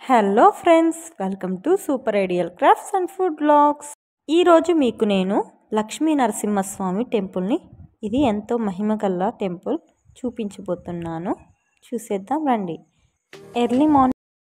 Hello friends, welcome to super ideal crafts and food blogs. ఈరోజు మీకు నేను లక్ష్మీ నరసింహస్వామి టెంపుల్ని, ఇది ఎంతో మహిమగల టెంపుల్ చూపించబోతున్నాను. చూసేద్దాం రండి. ఎర్లీ మార్నింగ్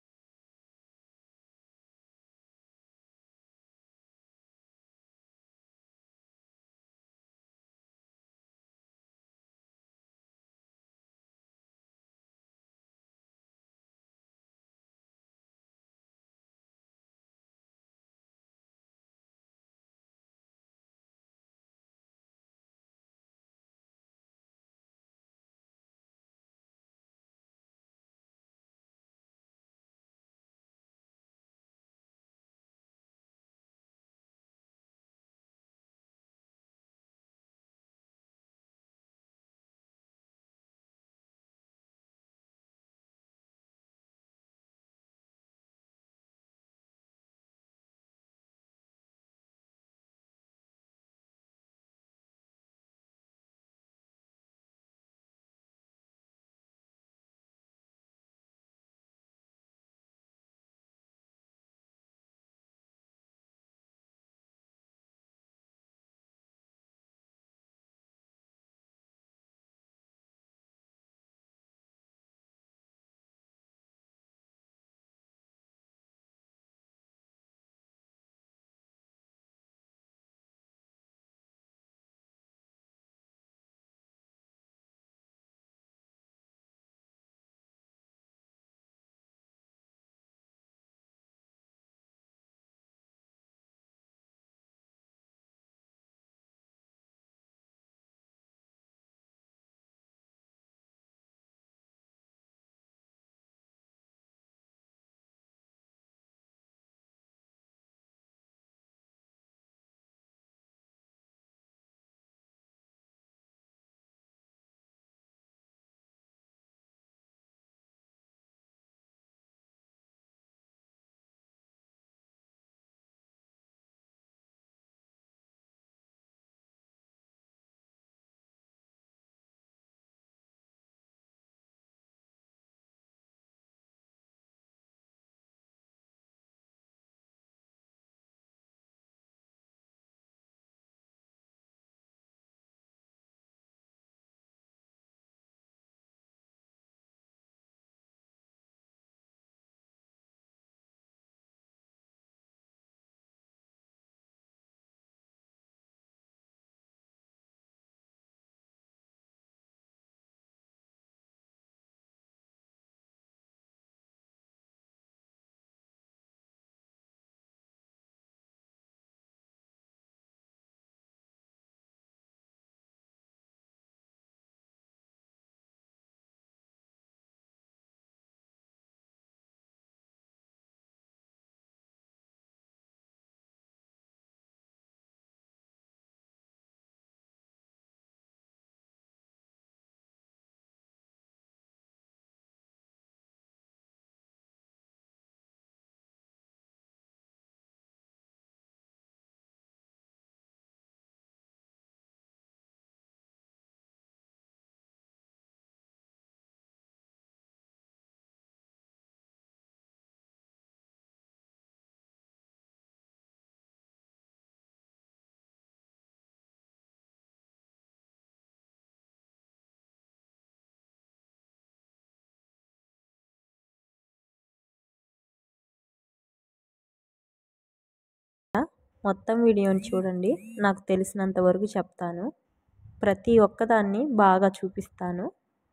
మొత్తం వీడియోని చూడండి. నాకు తెలిసినంత వరకు చెప్తాను. ప్రతి ఒక్కదాన్ని బాగా చూపిస్తాను.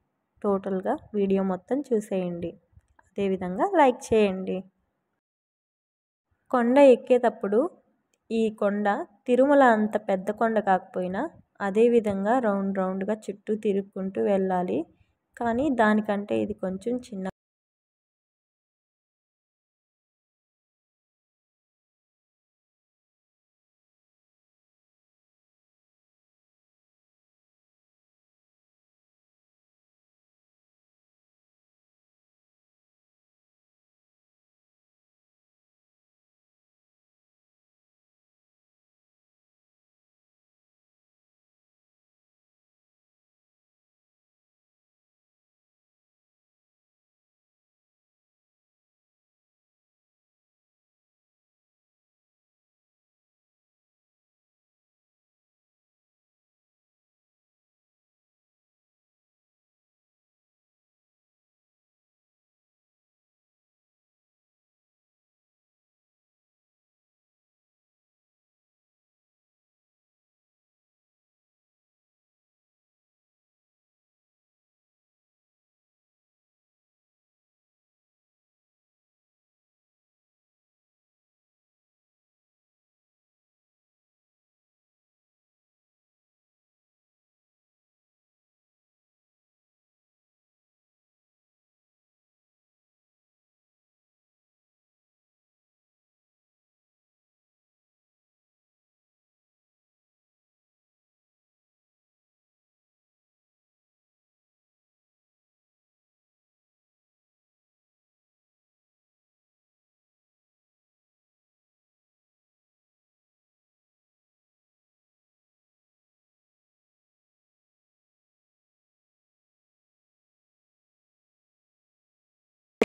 టోటల్గా వీడియో మొత్తం చూసేయండి. అదేవిధంగా లైక్ చేయండి. కొండ ఎక్కేటప్పుడు ఈ కొండ తిరుమల అంత పెద్ద కొండ కాకపోయినా అదేవిధంగా రౌండ్గా చుట్టూ తిరుక్కుంటూ వెళ్ళాలి. కానీ దానికంటే ఇది కొంచెం చిన్న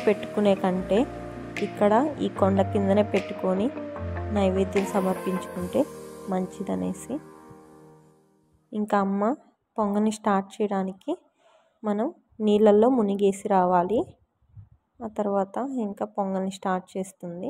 పెట్టుకునే కంటే ఇక్కడ ఈ కొండ కిందనే పెట్టుకొని నైవేద్యం సమర్పించుకుంటే మంచిదనేసి ఇంకా అమ్మ పొంగని స్టార్ట్ చేయడానికి మనం నీళ్ళల్లో మునిగేసి రావాలి. ఆ తర్వాత ఇంకా పొంగని స్టార్ట్ చేస్తుంది.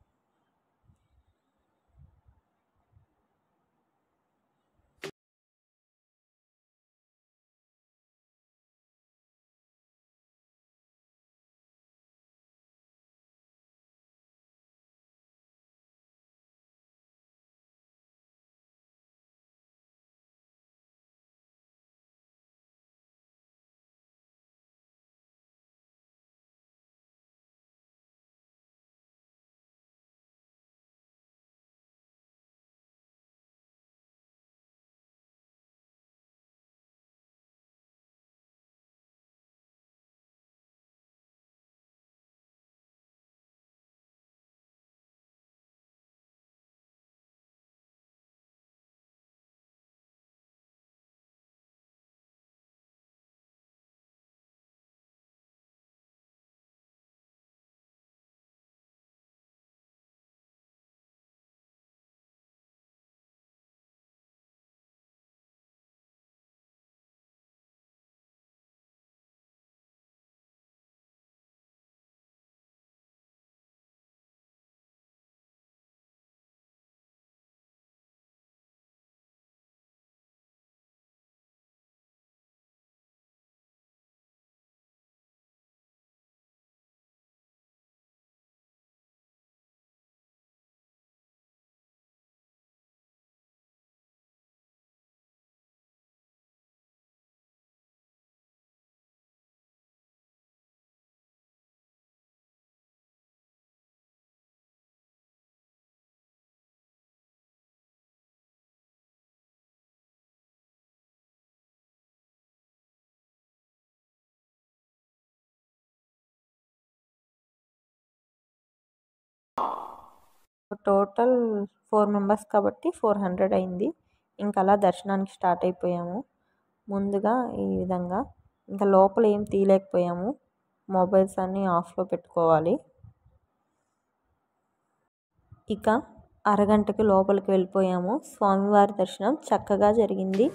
టోటల్ 4 మెంబర్స్ కాబట్టి 400 అయింది. ఇంకా అలా దర్శనానికి స్టార్ట్ అయిపోయాము. ముందుగా ఈ విధంగా ఇంకా లోపల ఏం తీయలేకపోయాము. మొబైల్స్ అన్నీ ఆఫ్లో పెట్టుకోవాలి. ఇక అరగంటకి లోపలికి వెళ్ళిపోయాము. స్వామివారి దర్శనం చక్కగా జరిగింది.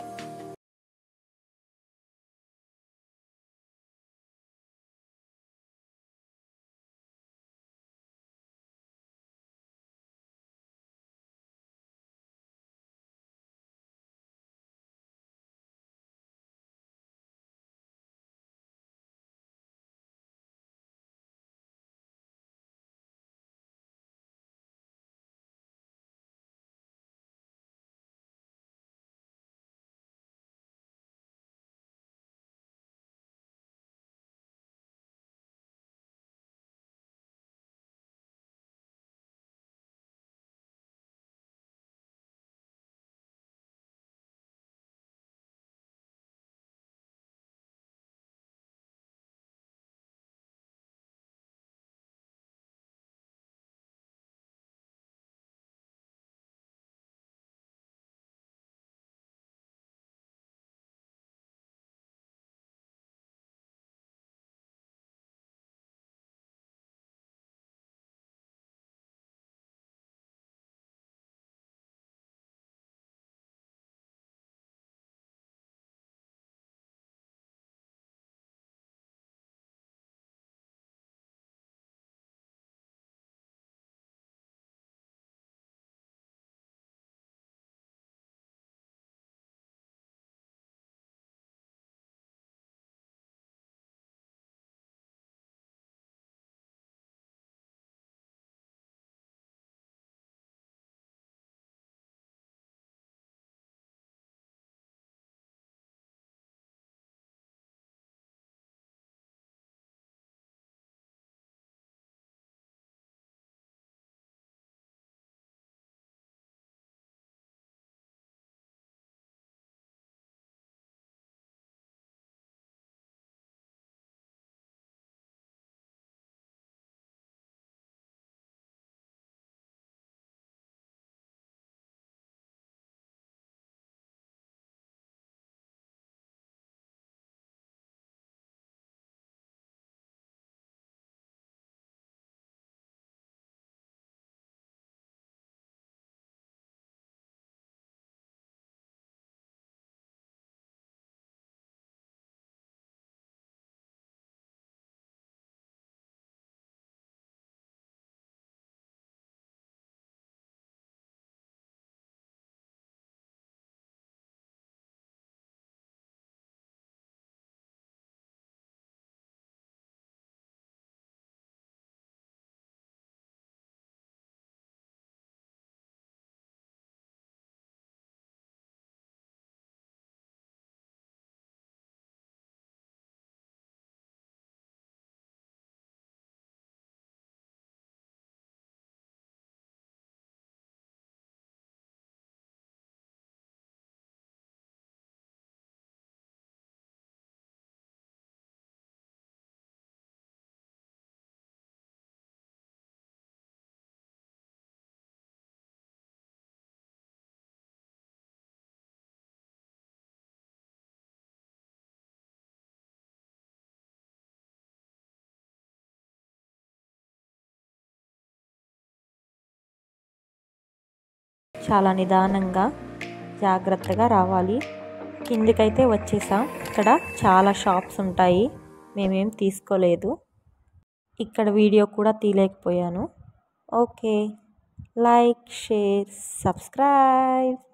చాలా నిదానంగా జాగ్రత్తగా రావాలి. కిందికైతే వచ్చేసాం. ఇక్కడ చాలా షాప్స్ ఉంటాయి, మేమేం తీసుకోలేదు. ఇక్కడ వీడియో కూడా తీయలేకపోయాను. Okay, like, share, subscribe.